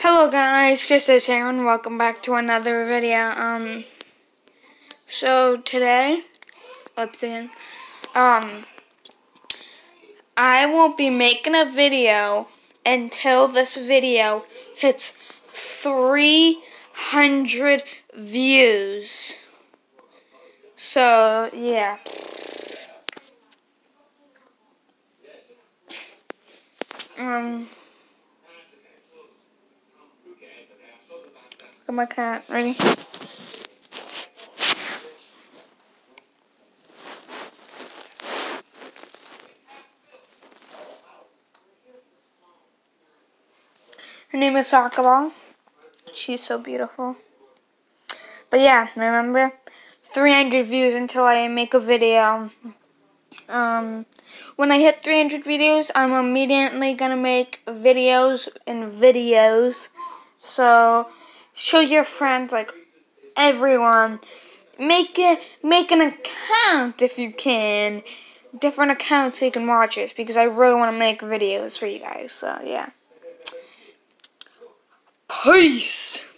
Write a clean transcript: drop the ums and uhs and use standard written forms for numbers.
Hello guys, Chris is here and welcome back to another video. So today, I won't be making a video until this video hits 300 views. So, yeah. Look at my cat. Ready? Her name is Soccer Ball. She's so beautiful. But yeah, remember, 300 views until I make a video. When I hit 300 videos, I'm immediately gonna make videos. So show your friends, like everyone. Make an account if you can. Different accounts so you can watch it, because I really want to make videos for you guys. So yeah. Peace.